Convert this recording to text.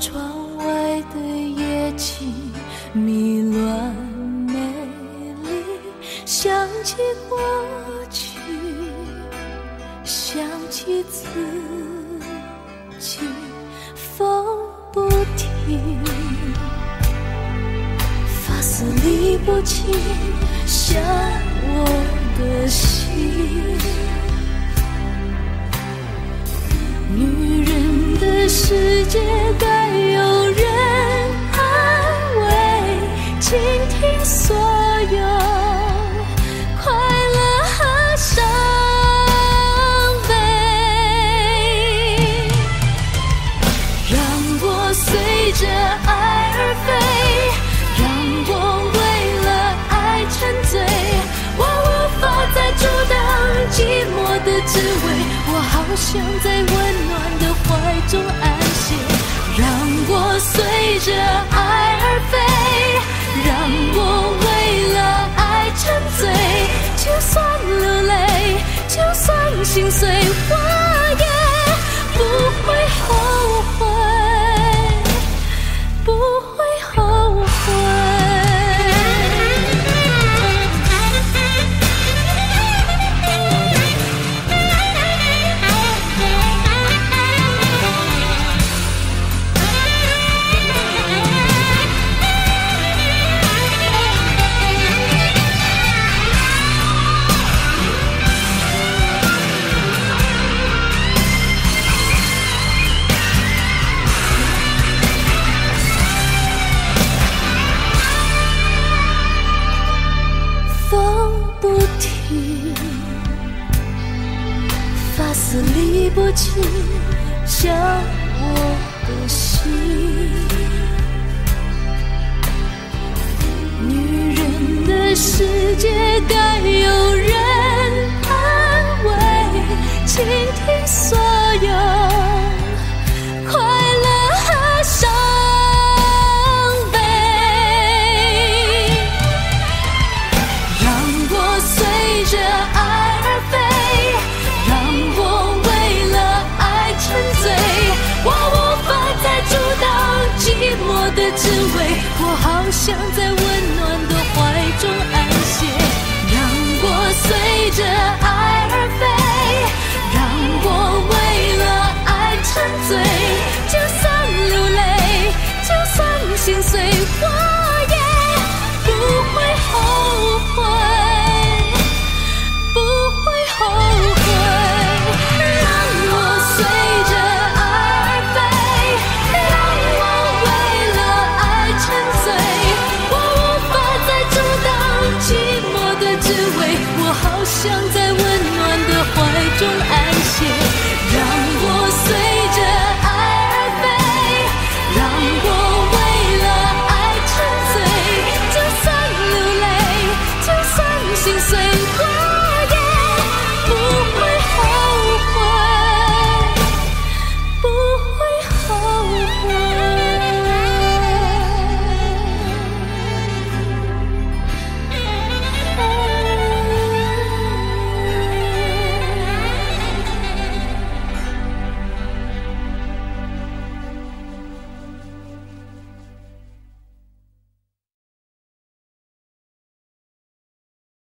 窗外的夜景迷乱美丽，想起过去，想起自己，风不停，发丝理不清，像我的心。女人的世界该有人安慰，倾听所有快乐和伤悲，让我随着爱而飞，让我为了爱沉醉，我无法再阻挡寂寞的滋味，我好想在温暖的怀中安歇，让我随着爱而飞，让我为了爱沉醉，就算流泪，就算心碎，我也不会后悔，不会后悔。发丝理不清，像我的心。女人的世界该有人安慰，倾听所有快乐和伤悲，让我随着爱而飞，让我为了爱沉醉，我无法再阻挡寂寞的滋味，我好想在温暖的怀中安歇，让我随着爱而飞，让我为了爱沉醉，就算流泪，就算心碎，